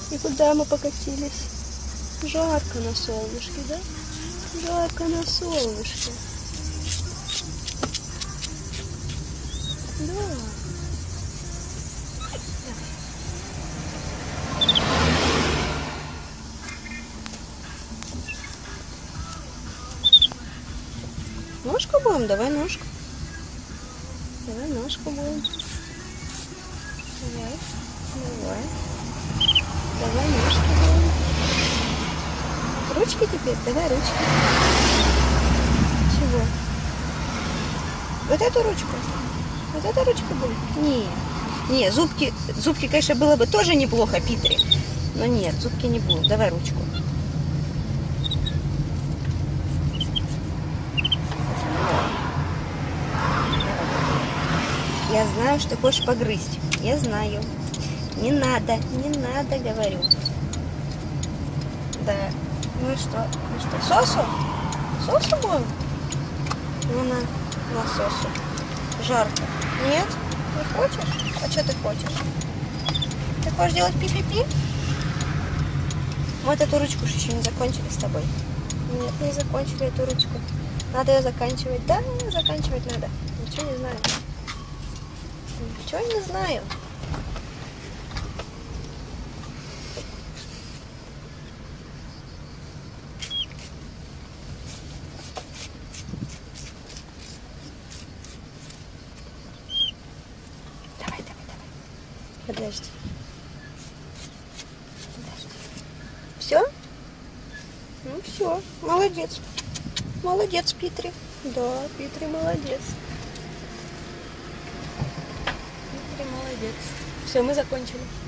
И куда мы покатились? Жарко на солнышке, да? Жарко на солнышке. Да. Ножку будем? Давай ножку. Давай ножку будем. Давай. Давай. Давай ножки будем. Ручки теперь? Давай ручки. Чего? Вот эту ручку? Вот эта ручка будет? Нет. Не, зубки, конечно, было бы тоже неплохо, Питри. Но нет, зубки не будут. Давай ручку. Я знаю, что хочешь погрызть. Я знаю. Не надо, говорю. Да. Ну и что? Ну что, сосу? Сосу будем? Ну на сосу. Жарко. Нет? Не хочешь? А что ты хочешь? Ты хочешь делать пи-пи-пи? Мы вот эту ручку еще не закончили с тобой. Нет, не закончили эту ручку. Надо ее заканчивать. Да, заканчивать надо. Ничего не знаю. Ничего не знаю. Давай. Подожди. Все? Ну все. Молодец. Молодец, Питри. Да, Питри молодец. Питри молодец. Все, мы закончили.